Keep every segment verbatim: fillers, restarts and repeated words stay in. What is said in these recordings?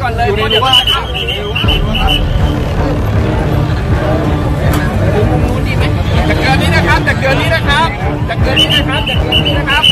อนเลยเพราะเดี๋ยวว่าจะเกินนี้นะครับจะเกินนี้นะครับจะเกินนี้นะครับจะเกินนี้นะครับ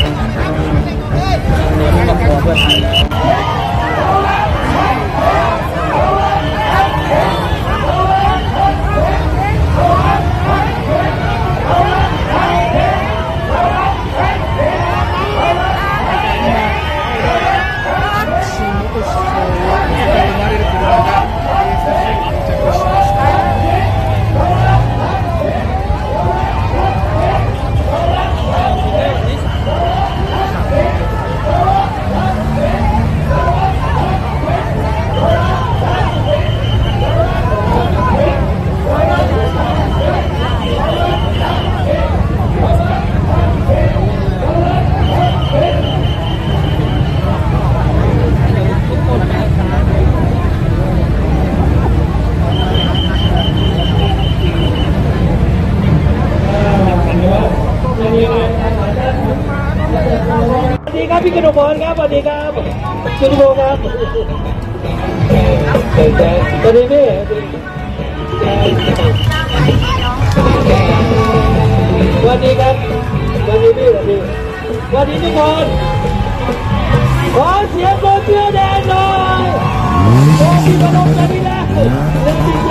พี่กนกพรครับสวัสดีครับจุลโภครับสวัสดีพี่สวัสดีครับสวัสดีพี่สวัสดีสวัสดีทุกคนขอเสียงโบเชื่อแดงหน่อยโบพี่กนกสวัสดีแล้ว